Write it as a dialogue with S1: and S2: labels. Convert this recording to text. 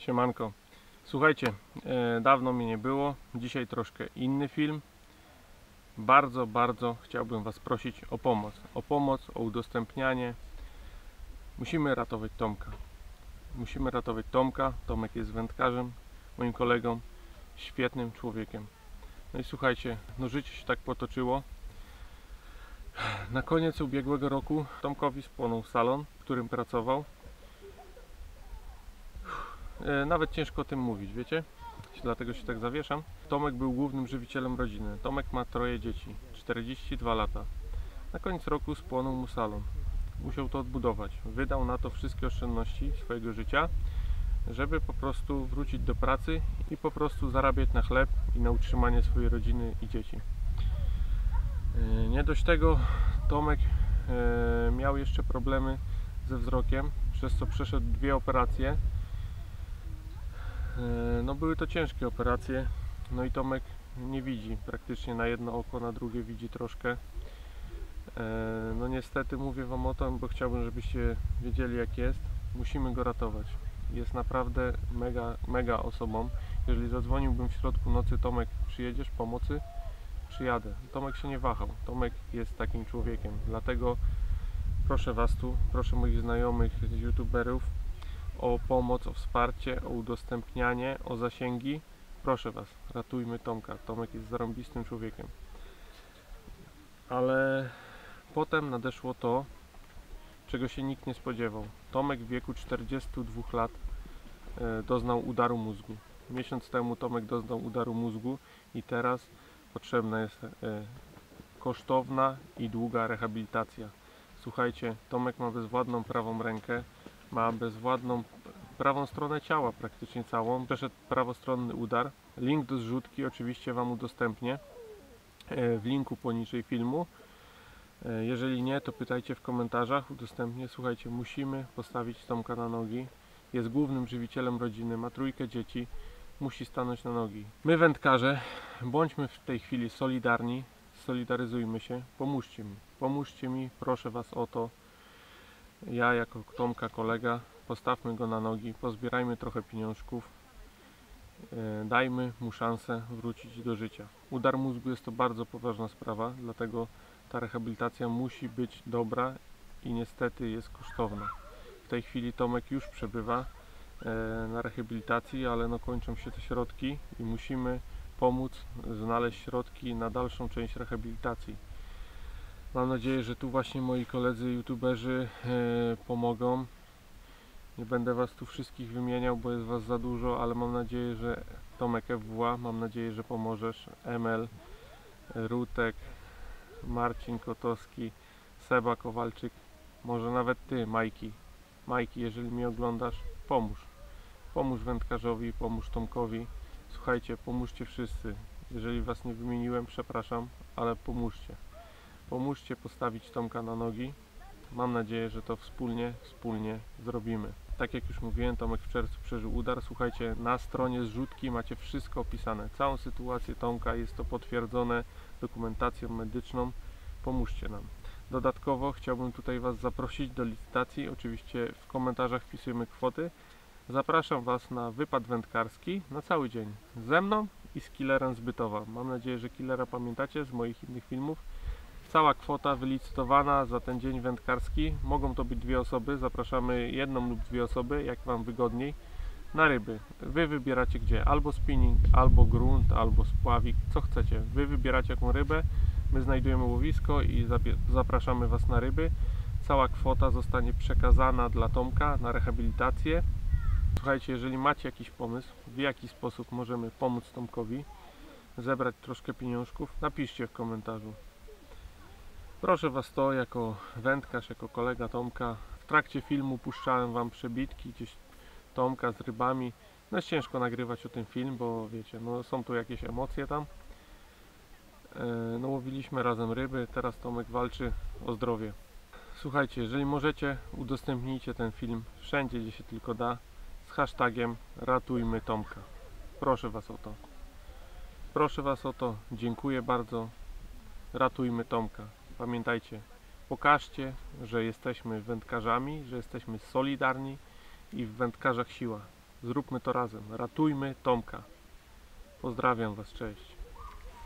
S1: Siemanko. Słuchajcie, dawno mnie nie było. Dzisiaj troszkę inny film. Bardzo chciałbym Was prosić o pomoc. O pomoc, o udostępnianie. Musimy ratować Tomka. Musimy ratować Tomka. Tomek jest wędkarzem, moim kolegą, świetnym człowiekiem. No i słuchajcie, no życie się tak potoczyło. Na koniec ubiegłego roku Tomkowi spłonął salon, w którym pracował. Nawet ciężko o tym mówić, wiecie? Dlatego się tak zawieszam. Tomek był głównym żywicielem rodziny. Tomek ma 3 dzieci, 42 lata. Na koniec roku spłonął mu salon. Musiał to odbudować. Wydał na to wszystkie oszczędności swojego życia, żeby po prostu wrócić do pracy i po prostu zarabiać na chleb i na utrzymanie swojej rodziny i dzieci. Nie dość tego, Tomek miał jeszcze problemy ze wzrokiem, przez co przeszedł 2 operacje. No były to ciężkie operacje, no i Tomek nie widzi praktycznie na jedno oko, na drugie widzi troszkę. No niestety mówię Wam o tym, bo chciałbym, żebyście wiedzieli jak jest. Musimy go ratować. Jest naprawdę mega osobą. Jeżeli zadzwoniłbym w środku nocy: Tomek, przyjedziesz pomocy? Przyjadę. Tomek się nie wahał. Tomek jest takim człowiekiem. Dlatego proszę Was tu, proszę moich znajomych youtuberów o pomoc, o wsparcie, o udostępnianie, o zasięgi. Proszę Was, ratujmy Tomka. Tomek jest zarąbistym człowiekiem. Ale potem nadeszło to, czego się nikt nie spodziewał. Tomek w wieku 42 lat doznał udaru mózgu. Miesiąc temu Tomek doznał udaru mózgu i teraz potrzebna jest kosztowna i długa rehabilitacja. Słuchajcie, Tomek ma bezwładną prawą rękę, ma bezwładną prawą stronę ciała praktycznie całą. Przeszedł prawostronny udar. Link do zrzutki oczywiście Wam udostępnię w linku poniżej filmu. Jeżeli nie, to pytajcie w komentarzach, udostępnię. Słuchajcie, musimy postawić Tomka na nogi. Jest głównym żywicielem rodziny, ma 3 dzieci, musi stanąć na nogi. My wędkarze, bądźmy w tej chwili solidarni, solidaryzujmy się, pomóżcie mi, proszę Was o to. Ja jako Tomka kolega, postawmy go na nogi, pozbierajmy trochę pieniążków, dajmy mu szansę wrócić do życia. Udar mózgu jest to bardzo poważna sprawa, dlatego ta rehabilitacja musi być dobra i niestety jest kosztowna. W tej chwili Tomek już przebywa na rehabilitacji, ale no kończą się te środki i musimy pomóc znaleźć środki na dalszą część rehabilitacji. Mam nadzieję, że tu właśnie moi koledzy youtuberzy pomogą. Nie będę Was tu wszystkich wymieniał, bo jest Was za dużo, ale mam nadzieję, że Tomek FWA, mam nadzieję, że pomożesz. Emel, Rutek, Marcin Kotowski, Seba Kowalczyk, może nawet Ty, Majki. Majki, jeżeli mnie oglądasz, pomóż. Pomóż wędkarzowi, pomóż Tomkowi. Słuchajcie, pomóżcie wszyscy. Jeżeli Was nie wymieniłem, przepraszam, ale pomóżcie. Pomóżcie postawić Tomka na nogi. Mam nadzieję, że to wspólnie zrobimy. Tak jak już mówiłem, Tomek w czerwcu przeżył udar. Słuchajcie, na stronie zrzutki macie wszystko opisane. Całą sytuację Tomka, jest to potwierdzone dokumentacją medyczną. Pomóżcie nam. Dodatkowo chciałbym tutaj Was zaprosić do licytacji. Oczywiście w komentarzach wpisujemy kwoty. Zapraszam Was na wypad wędkarski na cały dzień. Ze mną i z killerem z Bytowa. Mam nadzieję, że killera pamiętacie z moich innych filmów. Cała kwota wylicytowana za ten dzień wędkarski. Mogą to być 2 osoby. Zapraszamy 1 lub 2 osoby, jak Wam wygodniej, na ryby. Wy wybieracie gdzie. Albo spinning, albo grunt, albo spławik. Co chcecie. Wy wybieracie jaką rybę. My znajdujemy łowisko i zapraszamy Was na ryby. Cała kwota zostanie przekazana dla Tomka na rehabilitację. Słuchajcie, jeżeli macie jakiś pomysł, w jaki sposób możemy pomóc Tomkowi zebrać troszkę pieniążków, napiszcie w komentarzu. Proszę Was to jako wędkarz, jako kolega Tomka. W trakcie filmu puszczałem Wam przebitki gdzieś Tomka z rybami. No jest ciężko nagrywać o tym film, bo wiecie, no są tu jakieś emocje tam. No łowiliśmy razem ryby, teraz Tomek walczy o zdrowie. Słuchajcie, jeżeli możecie, udostępnijcie ten film wszędzie, gdzie się tylko da, z hashtagiem Ratujmy Tomka. Proszę Was o to. Proszę Was o to. Dziękuję bardzo. Ratujmy Tomka. Pamiętajcie, pokażcie, że jesteśmy wędkarzami, że jesteśmy solidarni i w wędkarzach siła. Zróbmy to razem. Ratujmy Tomka. Pozdrawiam Was, cześć.